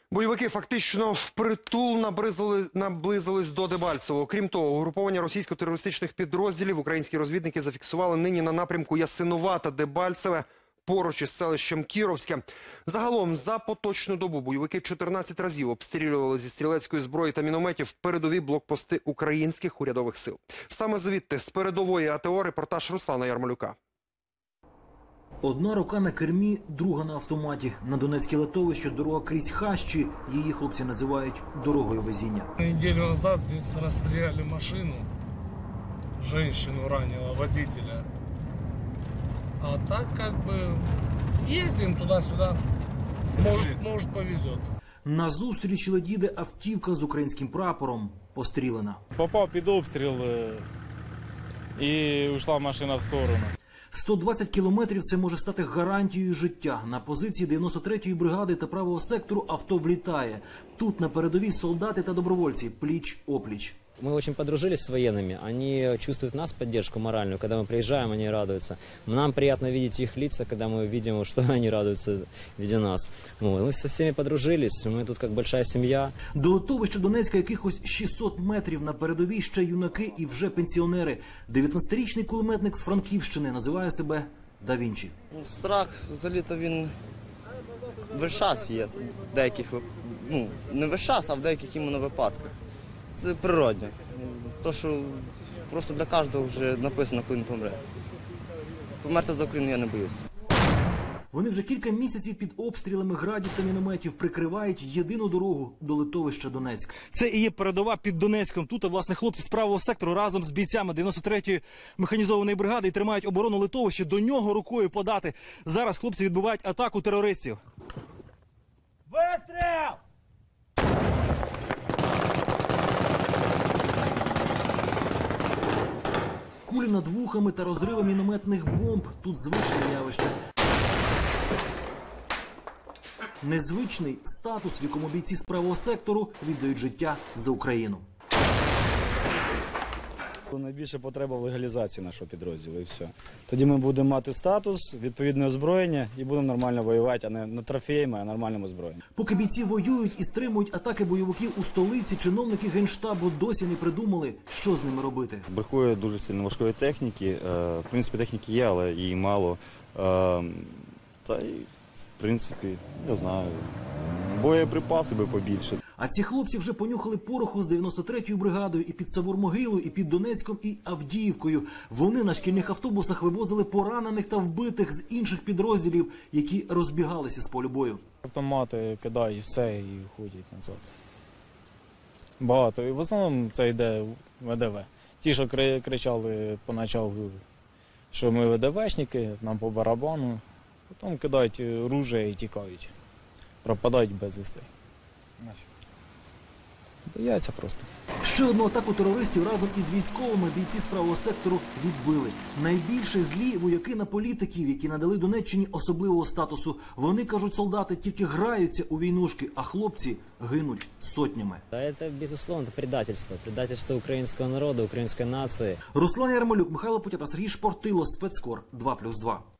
Бойовики фактично впритул наблизились до Дебальцевого. Крім того, угруповання російсько-терористичних підрозділів українські розвідники зафіксували нині на напрямку Ясинувата-Дебальцеве, поруч із селищем Кіровське. Загалом за поточну добу бойовики 14 разів обстрілювали зі стрілецької зброї та мінометів передові блокпости українських урядових сил. Саме звідти, з передової АТО, репортаж Руслана Ярмолюка. Одна рука на кермі, друга на автоматі. На Донецьке литовище дорога крізь хащі. Її хлопці називають дорогою везіння. Неделю назад здесь расстреляли машину. Женщину ранила, водителя. А так как бы ездим туда-сюда. Может повезет. Назустріч ледіде автівка з українським прапором. Пострілена. Попав під обстріл і ушла машина в сторону. 120 кілометрів – це може стати гарантією життя. На позиції 93-ї бригади та правого сектору авто влітає. Тут на передовій солдати та добровольці пліч-опліч. Мы очень подружились с военными, они чувствуют нас поддержку моральную, когда мы приезжаем, они радуются. Нам приятно видеть их лица, когда мы видим, что они радуются, видя нас. Мы со всеми подружились, мы тут как большая семья. До литовища Донецька якихось 600 метрів, на передовій ще юнаки і вже пенсіонери. 19-річний кулеметник з Франківщини називає себе Да Вінчі. Страх взагалі-то він весь час є, деяких, не весь час, а в деяких іменно випадках. Це природне. То, що просто для кожного вже написано, коли він помре. Померти за Україну я не боюсь. Вони вже кілька місяців під обстрілами градів та мінометів прикривають єдину дорогу до литовища Донецьк. Це і є передова під Донецьком. Тут, власне, хлопці з правого сектору разом з бійцями 93-ї механізованої бригади і тримають оборону литовища. До нього рукою подати. Зараз хлопці відбивають атаку терористів. Вистріл! Кулі над вухами та розриви мінометних бомб – тут звичне явище. Незвичний статус, в якому бійці з правого сектору віддають життя за Україну. Найбільша потреба в легалізації нашого підрозділу і все. Тоді ми будемо мати статус, відповідне озброєння і будемо нормально воювати, а не на трофеями, а нормальним озброєнням. Поки бійці воюють і стримують атаки бойовиків у столиці, чиновники Генштабу досі не придумали, що з ними робити. Бракує дуже сильно важкої техніки. В принципі, техніки є, але її мало. Та й, в принципі, не знаю, боєприпаси би побільше. А ці хлопці вже понюхали пороху з 93-ю бригадою і під Савур-Могилою, і під Донецьком, і Авдіївкою. Вони на шкільних автобусах вивозили поранених та вбитих з інших підрозділів, які розбігалися з полю бою. Автомати кидають все і ходять назад. Багато. І в основному це йде ВДВ. Ті, що кричали поначалу, що ми ВДВшники, нам по барабану. Потім кидають ружья і тікають. Пропадають без вістей. Бояться просто. Ще одну атаку терористів разом із військовими бійці з правого сектору відбили. Найбільше злі вояки на політиків, які надали Донеччині особливого статусу. Вони, кажуть солдати, тільки граються у війнушки, а хлопці гинуть сотнями. Это, безусловно, предательство. Предательство украинского народа, украинской нации. Руслан Ярмолюк, Михайло Путята, Сергій Шпортило, Спецкор 2+2.